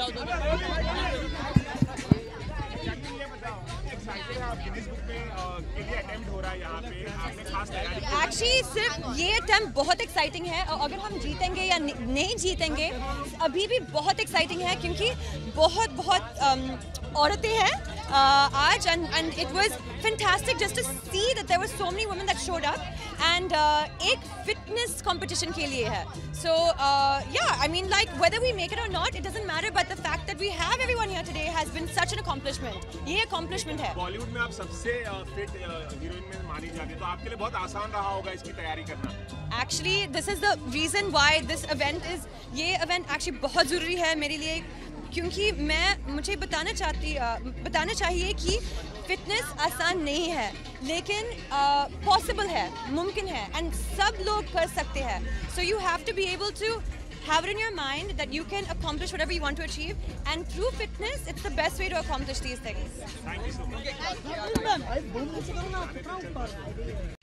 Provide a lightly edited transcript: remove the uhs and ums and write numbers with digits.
Actually सिर्फ ये attempt बहुत एक्साइटिंग है और अगर हम जीतेंगे या नहीं जीतेंगे अभी भी बहुत एक्साइटिंग है क्योंकि बहुत औरतें हैं आज and it was fantastic just to see that there were so many women that showed up and एक fitness competition के लिए है so yeah I mean like whether we make it or not it doesn't matter but the fact that we have everyone here today has been such an accomplishment ये accomplishment है बॉलीवुड में आप सबसे fit heroine में मानी जाती है तो आपके लिए बहुत आसान रहा होगा इसकी तैयारी करना actually this is the reason why this event is ये event actually बहुत ज़रूरी है मेरे लिए क्योंकि मुझे बताना चाहिए कि फिटनेस आसान नहीं है लेकिन पॉसिबल है मुमकिन है एंड सब लोग कर सकते हैं so you have to be able to have it in your mind that you can accomplish whatever you want to achieve and through fitness it's the best way to accomplish these things. Thank you so much.